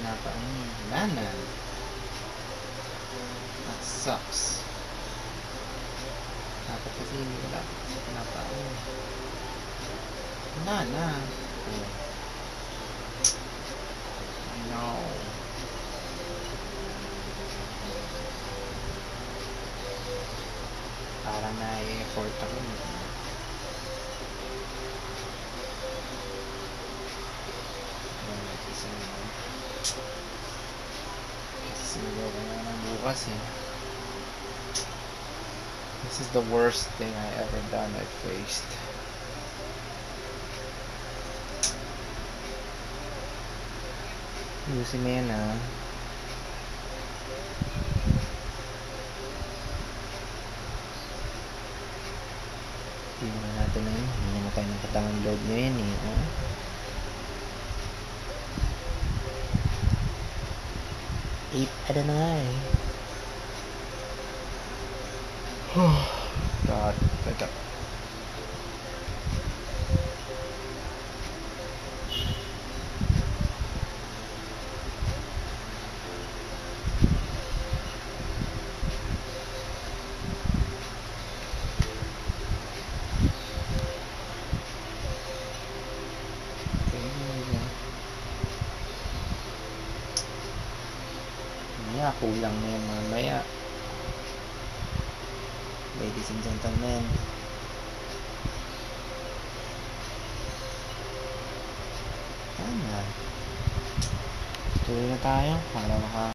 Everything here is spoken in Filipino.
pinapain. Wala na. That sucks. Dapat kasi hindi ko dapat kasi pinapain. Wala na. Oh. I know. Parang na-effort ako. Siguro ko na ng bukas eh. This is the worst thing I ever done. I faced. Yusin mo yan ah. Tingnan natin na yun. Hindi naman tayo ng katangang load nyo yun eh. Ano na nga eh. God, teka. Kulang na yung mamaya. Ladies and gentlemen, tuloy na tayo para